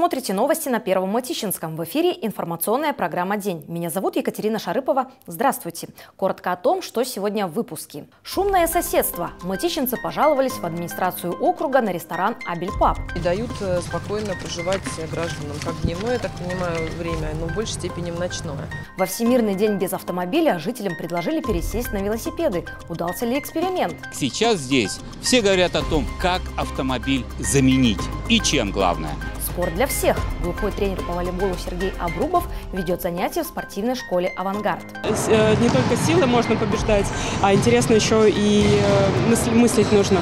смотрите новости на Первом Мытищинском. В эфире информационная программа «День». Меня зовут Екатерина Шарыпова. Здравствуйте. Коротко о том, что сегодня в выпуске. Шумное соседство. Мытищинцы пожаловались в администрацию округа на ресторан «Абель Паб». И дают спокойно проживать гражданам как дневное, я так понимаю, время, но в большей степени в ночное. Во Всемирный день без автомобиля жителям предложили пересесть на велосипеды. Удался ли эксперимент? Сейчас здесь все говорят о том, как автомобиль заменить и чем главное. Спорт для всех. Глухой тренер по волейболу Сергей Обрубов ведет занятия в спортивной школе «Авангард». Не только силой можно побеждать, а интересно еще и мыслить нужно.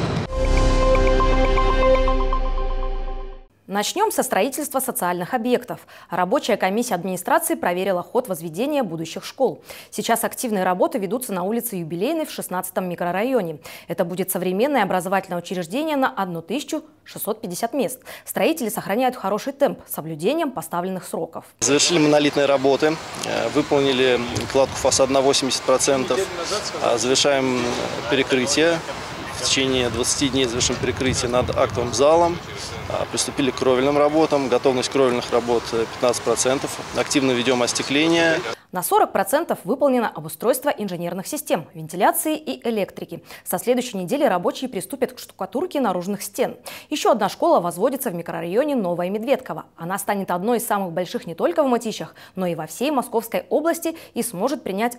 Начнем со строительства социальных объектов. Рабочая комиссия администрации проверила ход возведения будущих школ. Сейчас активные работы ведутся на улице Юбилейной в 16-м микрорайоне. Это будет современное образовательное учреждение на 1650 мест. Строители сохраняют хороший темп с соблюдением поставленных сроков. Завершили монолитные работы, выполнили кладку фасада на 80%, завершаем перекрытие. В течение 20 дней завершим перекрытие над актовым залом. Приступили к кровельным работам. Готовность кровельных работ 15%. Активно ведем остекление. На 40% выполнено обустройство инженерных систем, вентиляции и электрики. Со следующей недели рабочие приступят к штукатурке наружных стен. Еще одна школа возводится в микрорайоне Новая Медведково. Она станет одной из самых больших не только в Мытищах, но и во всей Московской области и сможет принять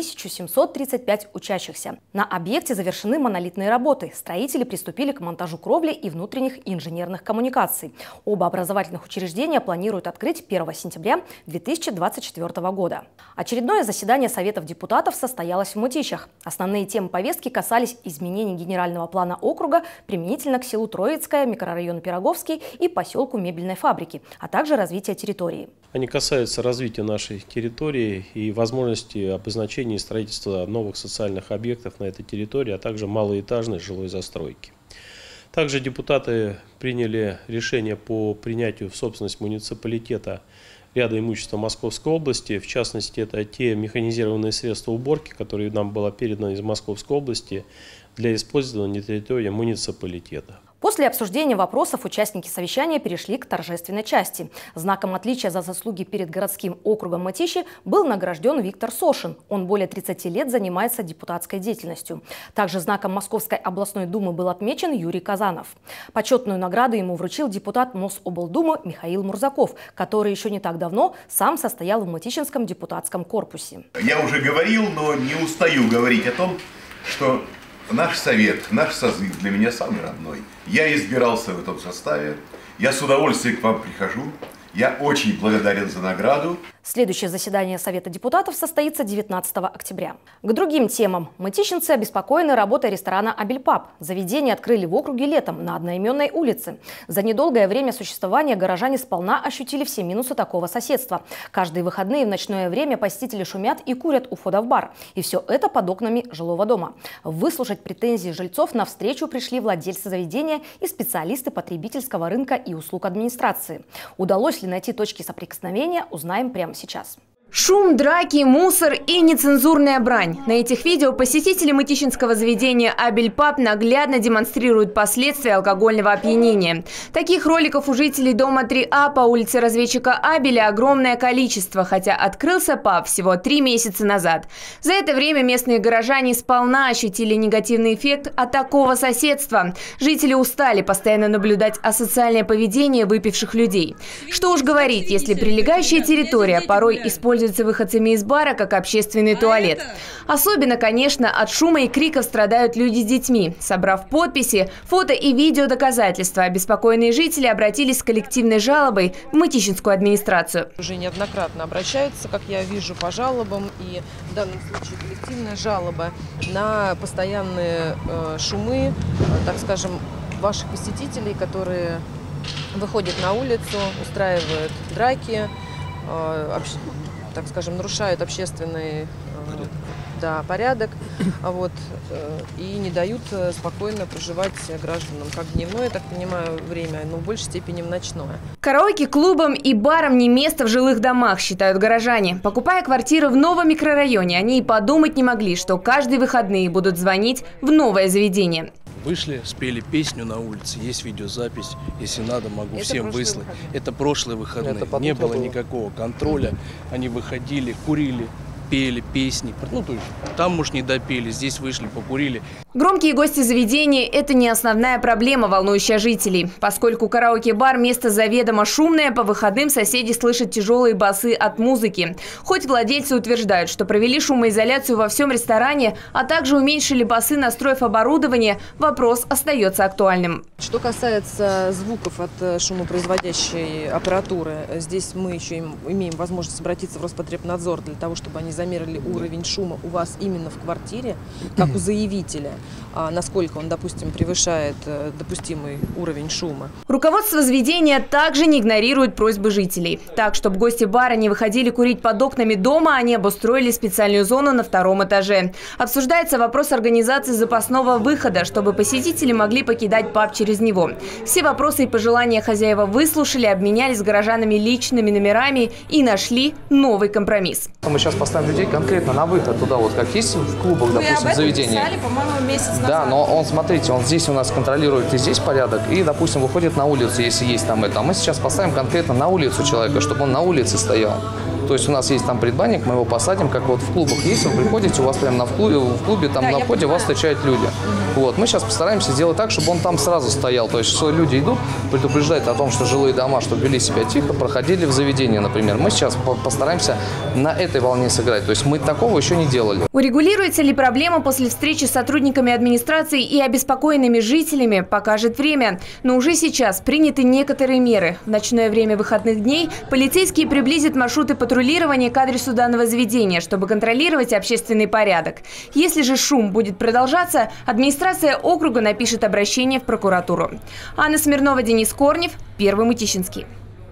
1735 учащихся. На объекте завершены монолитные работы. Строители приступили к монтажу кровли и внутренних инженерных коммуникаций. Оба образовательных учреждения планируют открыть 1 сентября 2024 года. Очередное заседание Советов депутатов состоялось в Мытищах. Основные темы повестки касались изменений генерального плана округа применительно к селу Троицкое, микрорайону Пироговский и поселку Мебельной фабрики, а также развития территории. Они касаются развития нашей территории и возможности обозначения и строительства новых социальных объектов на этой территории, а также малоэтажной жилой застройки. Также депутаты приняли решение по принятию в собственность муниципалитета ряда имущества Московской области. В частности, это те механизированные средства уборки, которые нам было передано из Московской области для использования на территории муниципалитета. После обсуждения вопросов участники совещания перешли к торжественной части. Знаком отличия за заслуги перед городским округом Мытищи был награжден Виктор Сошин. Он более 30 лет занимается депутатской деятельностью. Также знаком Московской областной думы был отмечен Юрий Казанов. Почетную награду ему вручил депутат Мособлдумы Михаил Мурзаков, который еще не так давно сам состоял в Мытищинском депутатском корпусе. Я уже говорил, но не устаю говорить о том, что наш совет, наш созыв для меня самый родной. Я избирался в этом составе, я с удовольствием к вам прихожу, я очень благодарен за награду. Следующее заседание Совета депутатов состоится 19 октября. К другим темам. Мытищинцы обеспокоены работой ресторана «Абель Паб». Заведение открыли в округе летом на одноименной улице. За недолгое время существования горожане сполна ощутили все минусы такого соседства. Каждые выходные в ночное время посетители шумят и курят у входа в бар. И все это под окнами жилого дома. Выслушать претензии жильцов навстречу пришли владельцы заведения и специалисты потребительского рынка и услуг администрации. Удалось ли найти точки соприкосновения, узнаем прямо сейчас. Шум, драки, мусор и нецензурная брань. На этих видео посетители мытищинского заведения «Абель Паб» наглядно демонстрируют последствия алкогольного опьянения. Таких роликов у жителей дома 3А по улице разведчика Абеля огромное количество, хотя открылся паб всего 3 месяца назад. За это время местные горожане сполна ощутили негативный эффект от такого соседства. Жители устали постоянно наблюдать асоциальное поведение выпивших людей. Что уж говорить, если прилегающая территория порой используется выходцами из бара как общественный туалет. Особенно, конечно, от шума и криков страдают люди с детьми. Собрав подписи, фото и видео доказательства, обеспокоенные жители обратились с коллективной жалобой в Мытищинскую администрацию. Уже неоднократно обращаются, как я вижу, по жалобам, и в данном случае коллективная жалоба на постоянные шумы, так скажем, ваших посетителей, которые выходят на улицу, устраивают драки, так скажем, нарушают общественный порядок, и не дают спокойно проживать гражданам как дневное, я так понимаю, время, но в большей степени в ночное. Караоке-клубам и барам не место в жилых домах, считают горожане. Покупая квартиры в новом микрорайоне, они и подумать не могли, что каждые выходные будут звонить в новое заведение. Вышли, спели песню на улице, есть видеозапись, если надо, могу Это всем выслать. Это прошлые выходные, не было никакого контроля, они выходили, курили, пели песни, ну то есть там, может, не допели, здесь вышли, покурили. Громкие гости заведения – это не основная проблема, волнующая жителей. Поскольку караоке-бар – место заведомо шумное, по выходным соседи слышат тяжелые басы от музыки. Хоть владельцы утверждают, что провели шумоизоляцию во всем ресторане, а также уменьшили басы, настроив оборудование, вопрос остается актуальным. Что касается звуков от шумопроизводящей аппаратуры, здесь мы еще имеем возможность обратиться в Роспотребнадзор для того, чтобы они замерили уровень шума у вас именно в квартире, как у заявителя. Насколько он, допустим, превышает допустимый уровень шума. Руководство заведения также не игнорирует просьбы жителей. Так, чтобы гости бара не выходили курить под окнами дома, они обустроили специальную зону на 2-м этаже. Обсуждается вопрос организации запасного выхода, чтобы посетители могли покидать паб через него. Все вопросы и пожелания хозяева выслушали, обменялись с горожанами личными номерами и нашли новый компромисс. Мы сейчас поставим людей конкретно на выход туда, вот как есть в клубах, допустим, в заведении. Месяц назад. Да, но он, смотрите, он здесь у нас контролирует и здесь порядок, и, допустим, выходит на улицу, если есть там это. А мы сейчас поставим конкретно на улицу человека, чтобы он на улице стоял. То есть у нас есть там предбанник, мы его посадим, как вот в клубах есть, вы приходите, у вас прямо в клубе там на входе вас встречают люди. Вот, мы сейчас постараемся сделать так, чтобы он там сразу стоял. То есть, что люди идут, предупреждают о том, что жилые дома, чтобы вели себя тихо, проходили в заведение, например. Мы сейчас постараемся на этой волне сыграть. То есть мы такого еще не делали. Урегулируется ли проблема после встречи с сотрудниками администрации и обеспокоенными жителями, покажет время. Но уже сейчас приняты некоторые меры. В ночное время выходных дней полицейские приблизят маршруты патрулирования к адресу данного заведения, чтобы контролировать общественный порядок. Если же шум будет продолжаться, администрация округа напишет обращение в прокуратуру. Анна Смирнова, Денис Корнев, Первый Мытищинский.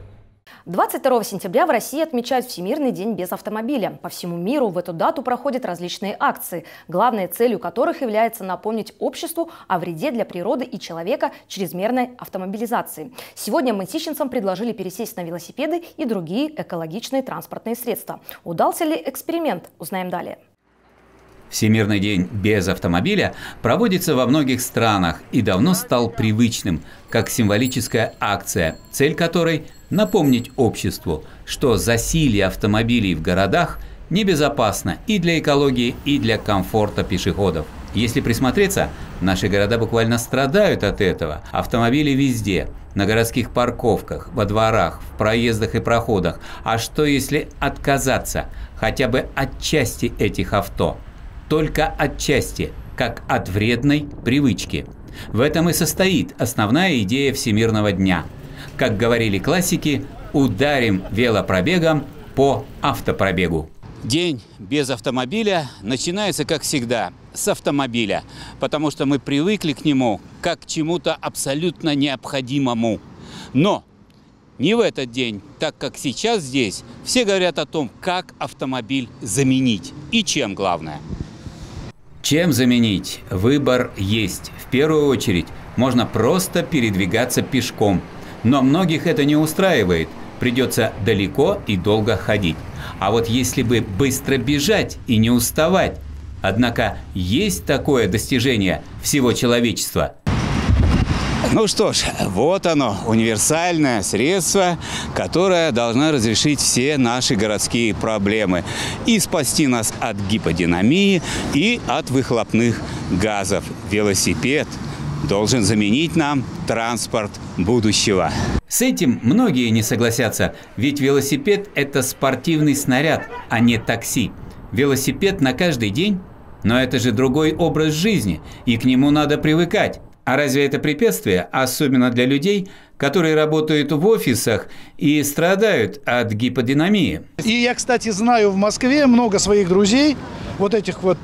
22 сентября в России отмечают Всемирный день без автомобиля. По всему миру в эту дату проходят различные акции, главной целью которых является напомнить обществу о вреде для природы и человека чрезмерной автомобилизации. Сегодня мытищинцам предложили пересесть на велосипеды и другие экологичные транспортные средства. Удался ли эксперимент? Узнаем далее. Всемирный день без автомобиля проводится во многих странах и давно стал привычным, как символическая акция, цель которой – напомнить обществу, что засилье автомобилей в городах небезопасно и для экологии, и для комфорта пешеходов. Если присмотреться, наши города буквально страдают от этого. Автомобили везде, на городских парковках, во дворах, в проездах и проходах. А что если отказаться хотя бы от части этих авто? Только от части, как от вредной привычки. В этом и состоит основная идея Всемирного дня. Как говорили классики, ударим велопробегом по автопробегу. День без автомобиля начинается, как всегда, с автомобиля, потому что мы привыкли к нему как к чему-то абсолютно необходимому. Но не в этот день, так как сейчас здесь все говорят о том, как автомобиль заменить и чем главное. Чем заменить? Выбор есть. В первую очередь можно просто передвигаться пешком. Но многих это не устраивает. Придется далеко и долго ходить. А вот если бы быстро бежать и не уставать. Однако есть такое достижение всего человечества. Ну что ж, вот оно, универсальное средство, которое должно разрешить все наши городские проблемы и спасти нас от гиподинамии и от выхлопных газов. Велосипед должен заменить нам транспорт будущего. С этим многие не согласятся, ведь велосипед – это спортивный снаряд, а не такси. Велосипед на каждый день, но это же другой образ жизни, и к нему надо привыкать. А разве это препятствие, особенно для людей, которые работают в офисах и страдают от гиподинамии? И я, кстати, знаю в Москве много своих друзей, вот этих вот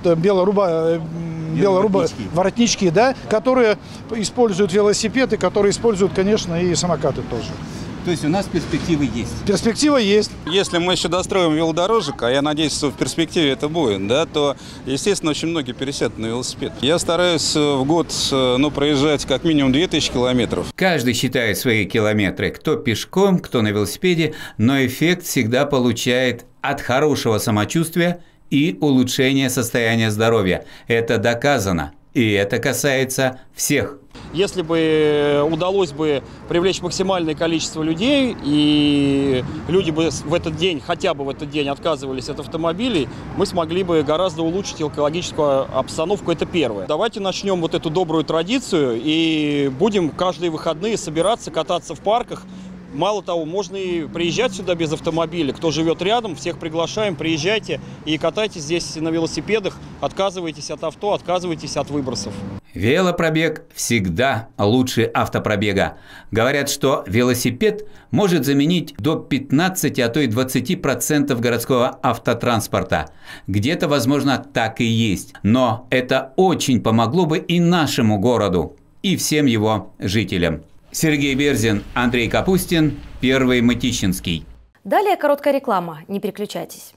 воротнички, да, которые используют велосипеды, которые используют, конечно, и самокаты тоже. То есть у нас перспективы есть? Перспектива есть. Если мы еще достроим велодорожек, а я надеюсь, что в перспективе это будет, да, то, естественно, очень многие пересядут на велосипед. Я стараюсь в год проезжать как минимум 2000 километров. Каждый считает свои километры, кто пешком, кто на велосипеде, но эффект всегда получает от хорошего самочувствия и улучшения состояния здоровья. Это доказано. И это касается всех. Если бы удалось бы привлечь максимальное количество людей, и люди бы в этот день, хотя бы в этот день отказывались от автомобилей, мы смогли бы гораздо улучшить экологическую обстановку. Это первое. Давайте начнем вот эту добрую традицию и будем каждые выходные собираться, кататься в парках. Мало того, можно и приезжать сюда без автомобиля. Кто живет рядом, всех приглашаем, приезжайте и катайтесь здесь на велосипедах, отказывайтесь от авто, отказывайтесь от выбросов. Велопробег всегда лучше автопробега. Говорят, что велосипед может заменить до 15, а то и 20% городского автотранспорта. Где-то, возможно, так и есть. Но это очень помогло бы и нашему городу, и всем его жителям. Сергей Берзин, Андрей Капустин, Первый Мытищинский. Далее короткая реклама. Не переключайтесь.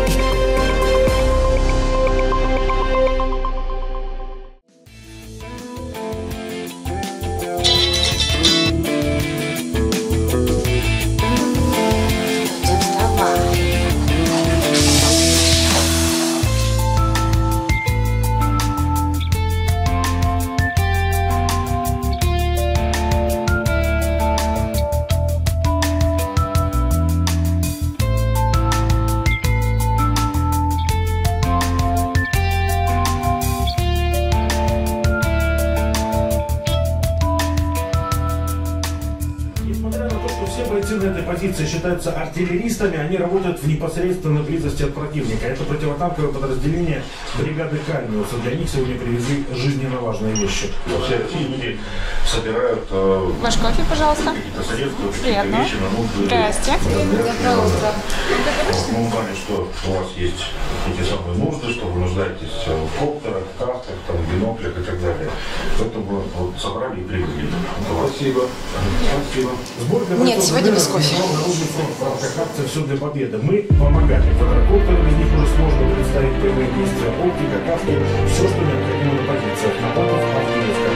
Считаются артиллеристами, они работают в непосредственной близости от противника. Это противотанковое подразделение бригады Кальниуса. Для них сегодня привезли жизненно важные вещи. Все люди собирают ваш кофе, пожалуйста. Какие-то средства, приятно. Вещи на нужды. Здрасте. Доброе утро. Мы узнали, что у вас есть эти самые нужды, что вы нуждаетесь в коптерах, касках, биноклях и так далее. Поэтому вот собрали и привезли. Спасибо. Спасибо. Нет, сегодня без кофе. В рамках акции «Все для победы». Мы помогали. Квадрокоптеры, без них уже сложно представить прямые действия. Оптика, каски, все, что необходимо на позициях. Нападов, Авдеевка.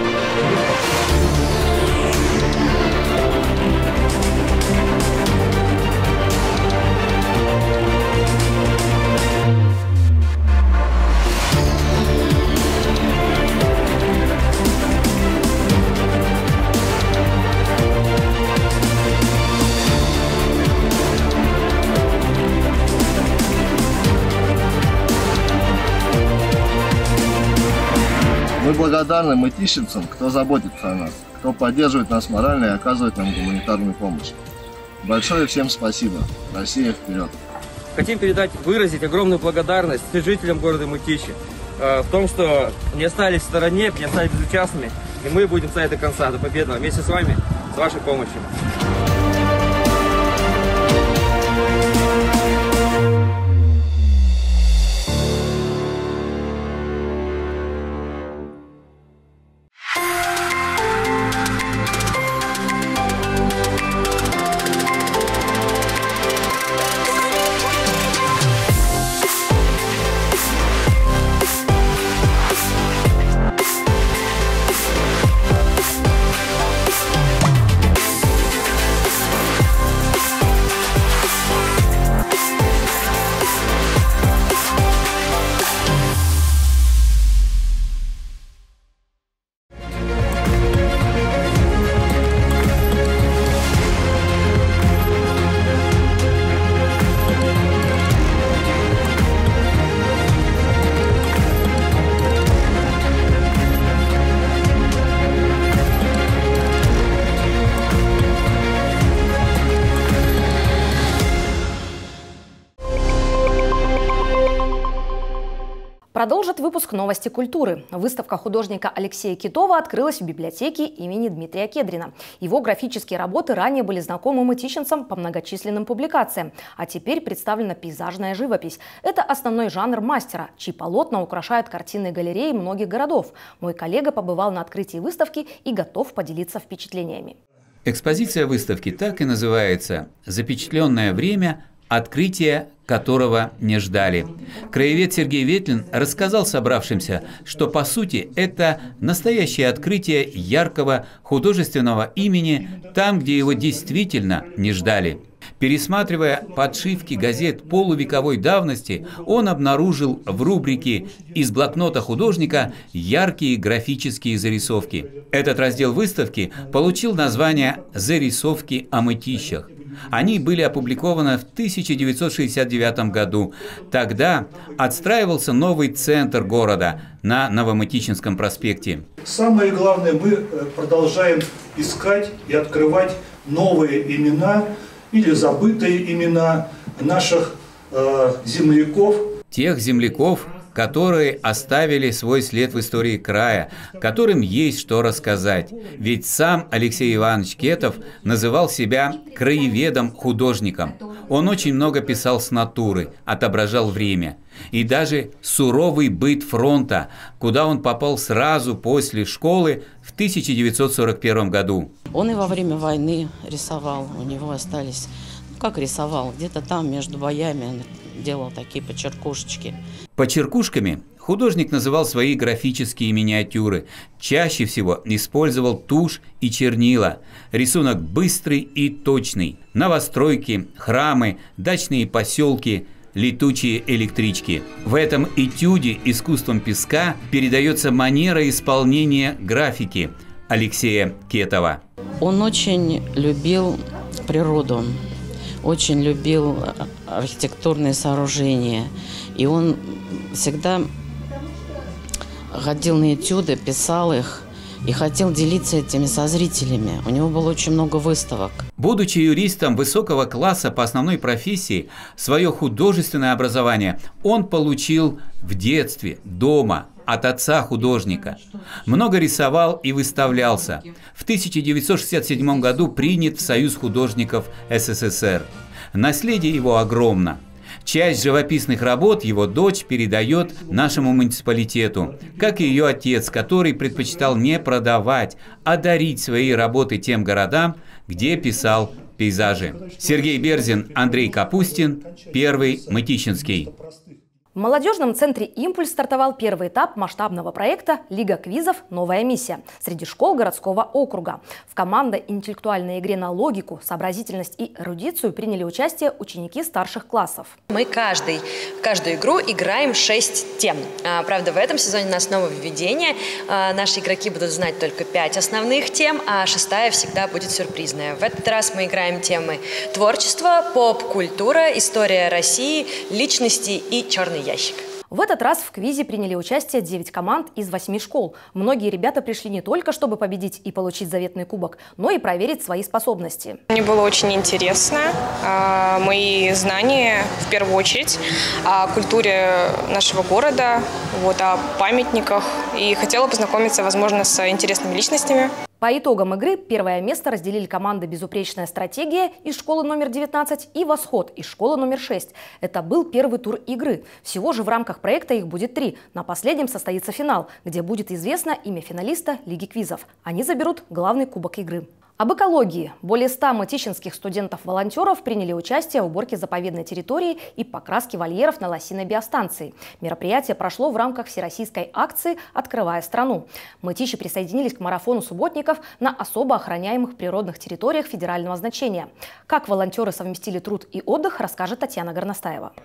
Мы благодарны мытищинцам, кто заботится о нас, кто поддерживает нас морально и оказывает нам гуманитарную помощь. Большое всем спасибо. Россия вперед! Хотим выразить огромную благодарность жителям города Мытищи в том, что не остались в стороне, не остались безучастными, и мы будем стоять до конца, до победного, вместе с вами, с вашей помощью. Продолжит выпуск «Новости культуры». Выставка художника Алексея Китова открылась в библиотеке имени Дмитрия Кедрина. Его графические работы ранее были знакомы мытищинцам по многочисленным публикациям, а теперь представлена пейзажная живопись. Это основной жанр мастера, чьи полотна украшают картинные галереи многих городов. Мой коллега побывал на открытии выставки и готов поделиться впечатлениями. Экспозиция выставки так и называется «Запечатленное время. Открытие, которого не ждали». Краевед Сергей Ветлин рассказал собравшимся, что по сути это настоящее открытие яркого художественного имени там, где его действительно не ждали. Пересматривая подшивки газет полувековой давности, он обнаружил в рубрике «Из блокнота художника» яркие графические зарисовки. Этот раздел выставки получил название «Зарисовки о мытищах». Они были опубликованы в 1969 году. Тогда отстраивался новый центр города на Новомытищинском проспекте. Самое главное, мы продолжаем искать и открывать новые имена или забытые имена наших земляков. Тех земляков, которые оставили свой след в истории края, которым есть что рассказать. Ведь сам Алексей Иванович Кетов называл себя краеведом-художником. Он очень много писал с натуры, отображал время. И даже суровый быт фронта, куда он попал сразу после школы в 1941 году. Он и во время войны рисовал, у него остались, как рисовал, где-то там между боями он делал такие почеркушечки. Почеркушками художник называл свои графические миниатюры. Чаще всего использовал тушь и чернила. Рисунок быстрый и точный. Новостройки, храмы, дачные поселки, летучие электрички. В этом этюде искусством песка передается манера исполнения графики Алексея Кетова. Он очень любил природу, очень любил архитектурные сооружения. И он всегда ходил на этюды, писал их и хотел делиться этими со зрителями. У него было очень много выставок. Будучи юристом высокого класса по основной профессии, свое художественное образование он получил в детстве, дома, от отца художника. Много рисовал и выставлялся. В 1967 году принят в Союз художников СССР. Наследие его огромно. Часть живописных работ его дочь передает нашему муниципалитету, как и ее отец, который предпочитал не продавать, а дарить свои работы тем городам, где писал пейзажи. Сергей Берзин, Андрей Капустин, Первый Мытищинский. В молодежном центре «Импульс» стартовал первый этап масштабного проекта «Лига квизов. Новая миссия» среди школ городского округа. В командной интеллектуальной игре на логику, сообразительность и эрудицию приняли участие ученики старших классов. Мы каждую игру играем 6 тем. Правда, в этом сезоне у нас нововведение. Наши игроки будут знать только 5 основных тем, а 6-я всегда будет сюрпризная. В этот раз мы играем темы творчество, поп-культура, история России, личности и черный ящик. В этот раз в квизе приняли участие 9 команд из 8 школ. Многие ребята пришли не только, чтобы победить и получить заветный кубок, но и проверить свои способности. Мне было очень интересно. Мои знания, в первую очередь, о культуре нашего города, о памятниках. И хотела познакомиться, возможно, с интересными личностями. По итогам игры первое место разделили команды «Безупречная стратегия» из школы номер 19 и «Восход» из школы номер 6. Это был первый тур игры. Всего же в рамках проекта их будет 3. На последнем состоится финал, где будет известно имя финалиста Лиги квизов. Они заберут главный кубок игры. Об экологии. Более 100 мытищинских студентов-волонтеров приняли участие в уборке заповедной территории и покраске вольеров на лосиной биостанции. Мероприятие прошло в рамках всероссийской акции «Открывая страну». Мытищи присоединились к марафону субботников на особо охраняемых природных территориях федерального значения. Как волонтеры совместили труд и отдых, расскажет Татьяна Горностаева.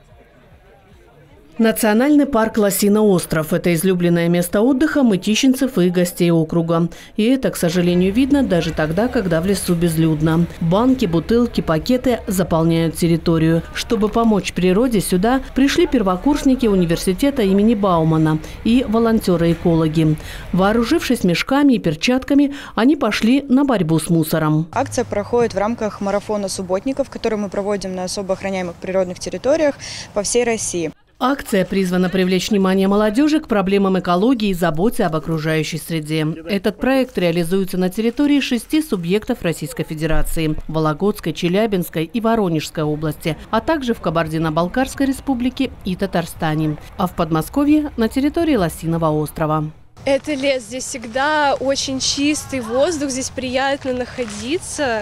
Национальный парк Лосиный остров – это излюбленное место отдыха мытищинцев и гостей округа. И это, к сожалению, видно даже тогда, когда в лесу безлюдно. Банки, бутылки, пакеты заполняют территорию. Чтобы помочь природе, сюда пришли первокурсники университета имени Баумана и волонтеры-экологи. Вооружившись мешками и перчатками, они пошли на борьбу с мусором. Акция проходит в рамках марафона субботников, который мы проводим на особо охраняемых природных территориях по всей России. Акция призвана привлечь внимание молодежи к проблемам экологии и заботе об окружающей среде. Этот проект реализуется на территории 6 субъектов Российской Федерации – Вологодской, Челябинской и Воронежской области, а также в Кабардино-Балкарской республике и Татарстане, а в Подмосковье – на территории Лосиного острова. Это лес, здесь всегда очень чистый воздух, здесь приятно находиться.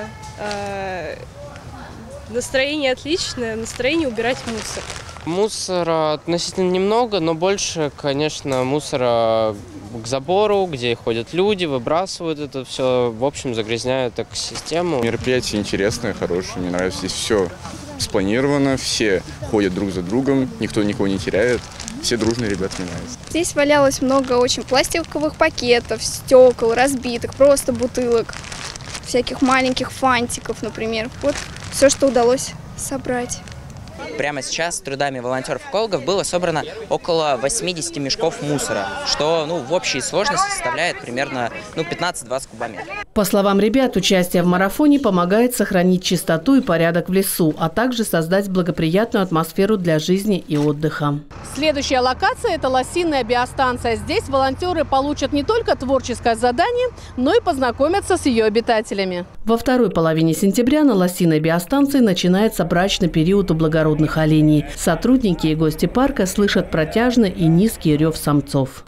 Настроение отличное, настроение убирать мусор. Мусора относительно немного, но больше, конечно, мусора к забору, где ходят люди, выбрасывают это все, в общем, загрязняют экосистему. Мероприятие интересное, хорошее, мне нравится. Здесь все спланировано, все ходят друг за другом, никто никого не теряет. Все дружные ребята, мне нравятся. Здесь валялось много очень пластиковых пакетов, стекол, разбитых, просто бутылок, всяких маленьких фантиков, например. Вот все, что удалось собрать. Прямо сейчас трудами волонтеров-экологов было собрано около 80 мешков мусора, что в общей сложности составляет примерно 15-20 кубометров. По словам ребят, участие в марафоне помогает сохранить чистоту и порядок в лесу, а также создать благоприятную атмосферу для жизни и отдыха. Следующая локация – это лосиная биостанция. Здесь волонтеры получат не только творческое задание, но и познакомятся с ее обитателями. Во второй половине сентября на лосиной биостанции начинается брачный период у благородных оленей. Сотрудники и гости парка слышат протяжный и низкий рев самцов.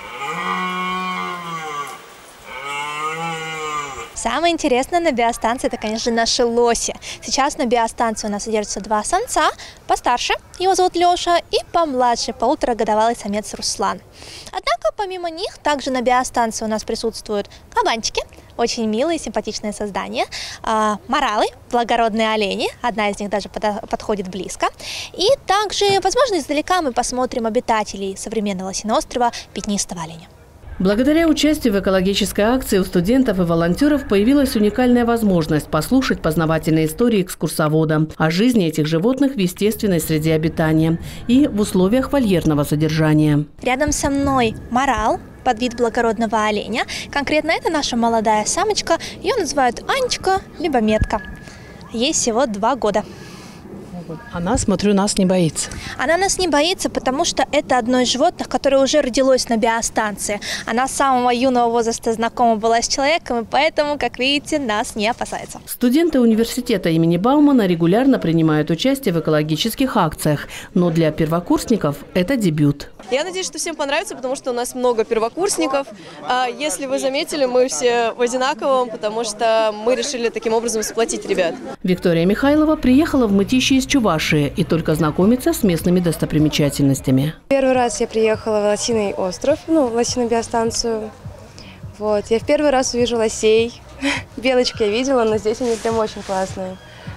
Самое интересное на биостанции – это, конечно, наши лоси. Сейчас на биостанции у нас содержатся 2 самца, постарше, его зовут Леша, и помладше, 1,5-годовалый самец Руслан. Однако, помимо них, также на биостанции у нас присутствуют кабанчики, очень милые, симпатичные создания, моралы, благородные олени, одна из них даже подходит близко. И также, возможно, издалека мы посмотрим обитателей современного лосиного острова пятнистого оленя. Благодаря участию в экологической акции у студентов и волонтеров появилась уникальная возможность послушать познавательные истории экскурсовода о жизни этих животных в естественной среде обитания и в условиях вольерного содержания. Рядом со мной морал, подвид благородного оленя. Конкретно это наша молодая самочка. Ее называют Анечка, либо Метка. Ей всего 2 года. Она, смотрю, нас не боится. Она нас не боится, потому что это одно из животных, которое уже родилось на биостанции. Она с самого юного возраста знакома была с человеком, и поэтому, как видите, нас не опасается. Студенты университета имени Баумана регулярно принимают участие в экологических акциях, но для первокурсников это дебют. Я надеюсь, что всем понравится, потому что у нас много первокурсников. Если вы заметили, мы все в одинаковом, потому что мы решили таким образом сплотить ребят. Виктория Михайлова приехала в Мытищи из Чувашии и только знакомится с местными достопримечательностями. Первый раз я приехала в Лосиный остров, в лосиную биостанцию. Я в первый раз увижу лосей. Белочек я видела, но здесь они прям очень классные.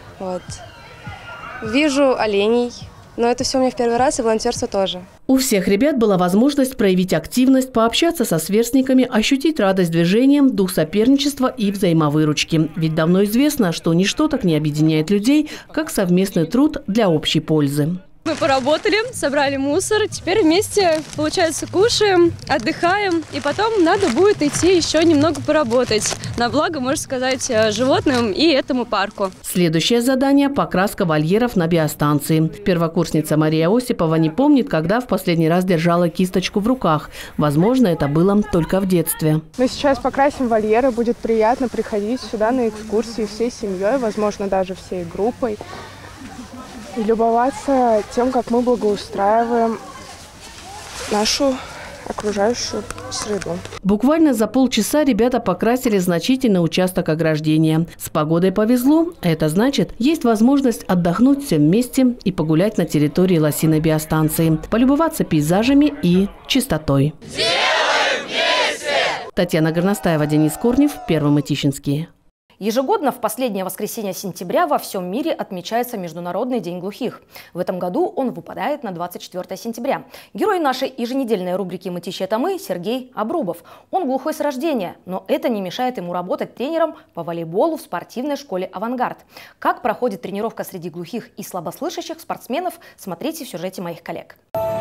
Вижу оленей. Но это все у меня в первый раз, и волонтерство тоже. У всех ребят была возможность проявить активность, пообщаться со сверстниками, ощутить радость движением, дух соперничества и взаимовыручки. Ведь давно известно, что ничто так не объединяет людей, как совместный труд для общей пользы. Мы поработали, собрали мусор, теперь вместе, получается, кушаем, отдыхаем, и потом надо будет идти еще немного поработать. На благо, можно сказать, животным и этому парку. Следующее задание – покраска вольеров на биостанции. Первокурсница Мария Осипова не помнит, когда в последний раз держала кисточку в руках. Возможно, это было только в детстве. Мы сейчас покрасим вольеры, будет приятно приходить сюда на экскурсии всей семьей, возможно, даже всей группой. И любоваться тем, как мы благоустраиваем нашу окружающую среду. Буквально за полчаса ребята покрасили значительный участок ограждения. С погодой повезло. Это значит, есть возможность отдохнуть всем вместе и погулять на территории лосиной биостанции, полюбоваться пейзажами и чистотой. Делаем вместе! Татьяна Горностаева, Денис Корнев, Первый Мытищинский. Ежегодно в последнее воскресенье сентября во всем мире отмечается Международный день глухих. В этом году он выпадает на 24 сентября. Герой нашей еженедельной рубрики «Мытищи это мы» Сергей Обрубов. Он глухой с рождения, но это не мешает ему работать тренером по волейболу в спортивной школе «Авангард». Как проходит тренировка среди глухих и слабослышащих спортсменов, смотрите в сюжете моих коллег.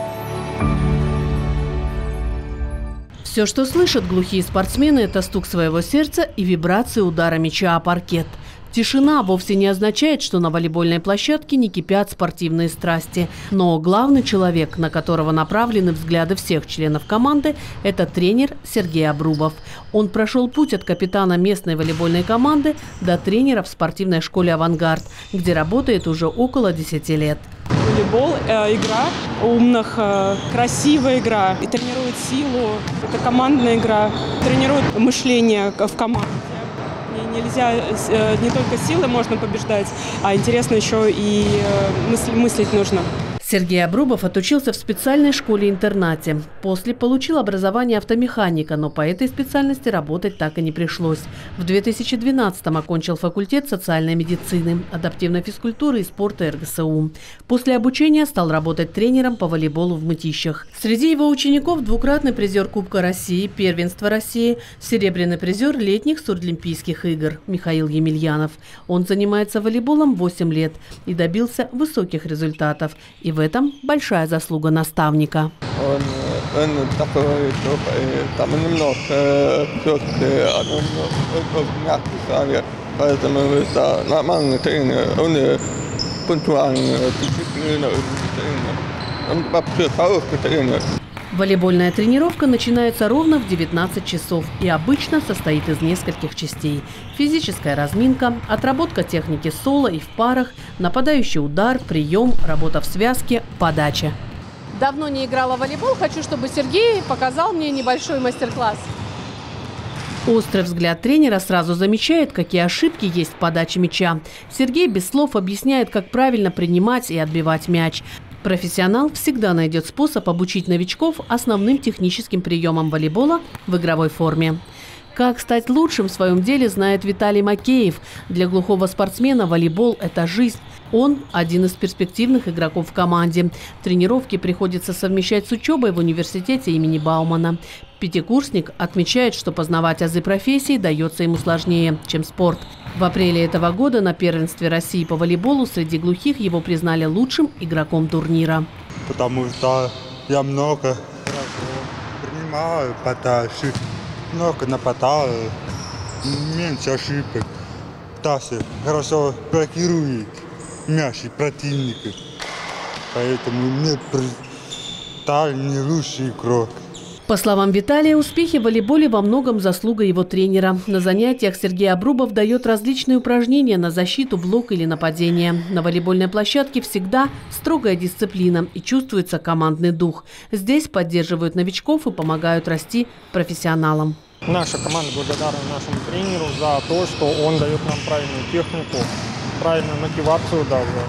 Все, что слышат глухие спортсмены, это стук своего сердца и вибрации удара мяча о паркет. Тишина вовсе не означает, что на волейбольной площадке не кипят спортивные страсти. Но главный человек, на которого направлены взгляды всех членов команды, это тренер Сергей Обрубов. Он прошел путь от капитана местной волейбольной команды до тренера в спортивной школе «Авангард», где работает уже около 10 лет. Волейбол – игра умных, красивая игра. И тренирует силу, это командная игра, тренирует мышление в команде. Нельзя, не только силой можно побеждать, а интересно еще и мыслить нужно. Сергей Обрубов отучился в специальной школе-интернате. После получил образование автомеханика, но по этой специальности работать так и не пришлось. В 2012-м окончил факультет социальной медицины, адаптивной физкультуры и спорта РГСУ. После обучения стал работать тренером по волейболу в Мытищах. Среди его учеников двукратный призер Кубка России, Первенства России, серебряный призер летних Сурдлимпийских игр Михаил Емельянов. Он занимается волейболом 8 лет и добился высоких результатов. И в этом большая заслуга наставника. Он такой, там немножко все-таки, поэтому это нормальный тренер, он пунктуальный, он вообще хороший тренер. Волейбольная тренировка начинается ровно в 19 часов и обычно состоит из нескольких частей. Физическая разминка, отработка техники соло и в парах, нападающий удар, прием, работа в связке, подача. Давно не играла в волейбол, хочу, чтобы Сергей показал мне небольшой мастер-класс. Острый взгляд тренера сразу замечает, какие ошибки есть в подаче мяча. Сергей без слов объясняет, как правильно принимать и отбивать мяч. Профессионал всегда найдет способ обучить новичков основным техническим приемам волейбола в игровой форме. Как стать лучшим в своем деле, знает Виталий Макеев. Для глухого спортсмена волейбол – это жизнь. Он – один из перспективных игроков в команде. Тренировки приходится совмещать с учебой в университете имени Баумана. Пятикурсник отмечает, что познавать азы профессии дается ему сложнее, чем спорт. В апреле этого года на первенстве России по волейболу среди глухих его признали лучшим игроком турнира. Потому что я много принимаю подачи, много нападаю, меньше ошибок. Пытаюсь хорошо блокировать мяч противника. Поэтому мне стал не лучший игрок. По словам Виталия, успехи в волейболе во многом заслуга его тренера. На занятиях Сергей Обрубов дает различные упражнения на защиту, блок или нападение. На волейбольной площадке всегда строгая дисциплина и чувствуется командный дух. Здесь поддерживают новичков и помогают расти профессионалам. Наша команда благодарна нашему тренеру за то, что он дает нам правильную технику, правильную мотивацию даже.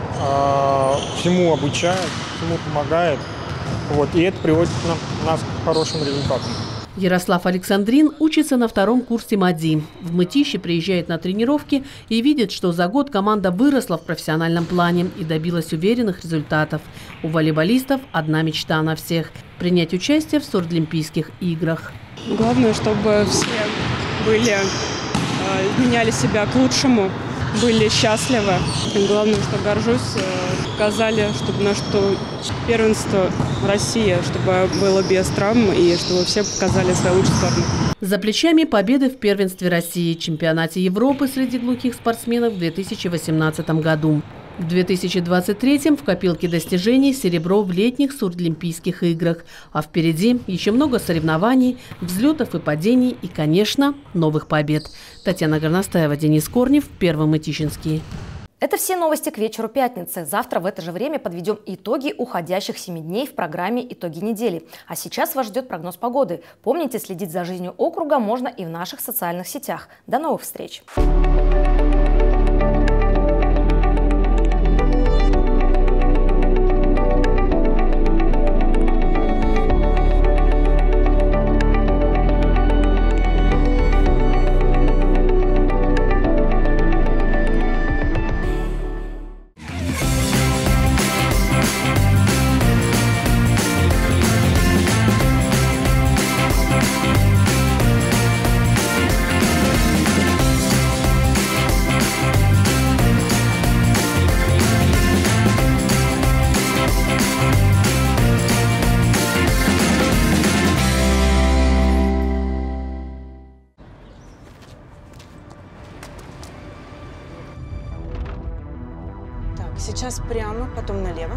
Всему обучает, всему помогает. И это приводит нас к хорошим результатам. Ярослав Александрин учится на 2-м курсе МАДИ. В Мытищи приезжает на тренировки и видит, что за год команда выросла в профессиональном плане и добилась уверенных результатов. У волейболистов одна мечта на всех – принять участие в Сурдлимпийских играх. Главное, чтобы все меняли себя к лучшему, были счастливы. И главное, что горжусь, показали, чтобы наше первенство России, чтобы было без травм и чтобы все показали свою лучшую сторону. За плечами победы в первенстве России, чемпионате Европы среди глухих спортсменов в 2018 году. В 2023-м в копилке достижений серебро в летних Сурдлимпийских играх. А впереди еще много соревнований, взлетов и падений и, конечно, новых побед. Татьяна Горностаева, Денис Корнев, Первый Мытищинский. Это все новости к вечеру пятницы. Завтра в это же время подведем итоги уходящих 7 дней в программе «Итоги недели». А сейчас вас ждет прогноз погоды. Помните, следить за жизнью округа можно и в наших социальных сетях. До новых встреч! Сейчас прямо, потом налево.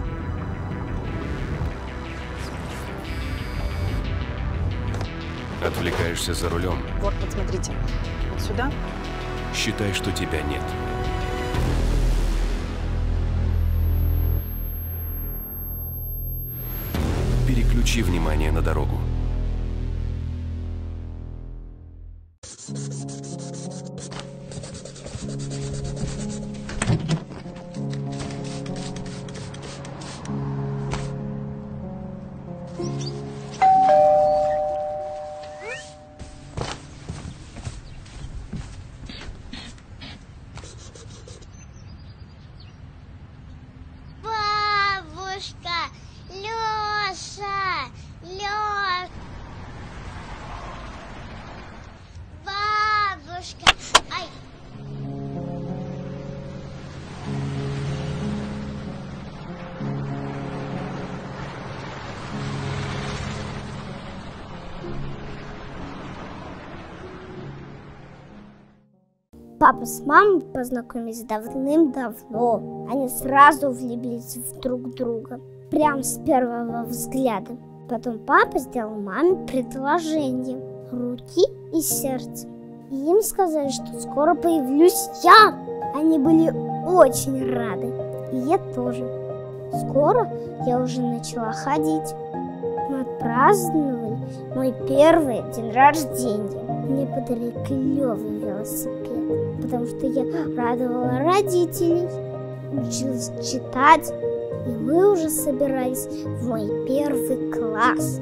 Отвлекаешься за рулем. Вот, смотрите. Вот сюда. Считай, что тебя нет. Переключи внимание на дорогу. Бабушка, Лёша, Лёша. Бабушка, ай. Папа с мамой познакомились давным-давно. Они сразу влюбились в друг друга, прям с первого взгляда. Потом папа сделал маме предложение руки и сердца. И им сказали, что скоро появлюсь я. Они были очень рады. И я тоже. Скоро я уже начала ходить. Мы отпраздновали мой первый день рождения. Мне подарили клевый велосипед, потому что я радовала родителей, училась читать, и мы уже собирались в мой первый класс.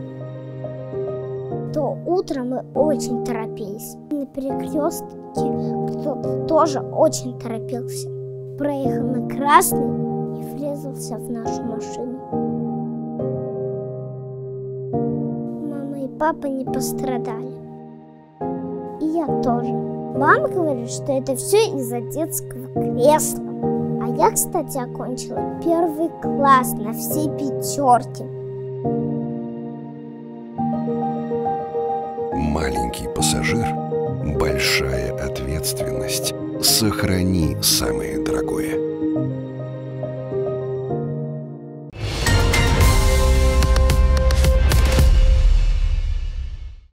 То утро мы очень торопились. На перекрестке кто-то тоже очень торопился. Проехал на красный и врезался в нашу машину. Мама и папа не пострадали. И я тоже. Мама говорит, что это все из-за детского кресла. А я, кстати, окончила первый класс на все 5. Маленький пассажир – большая ответственность. Сохрани самое дорогое.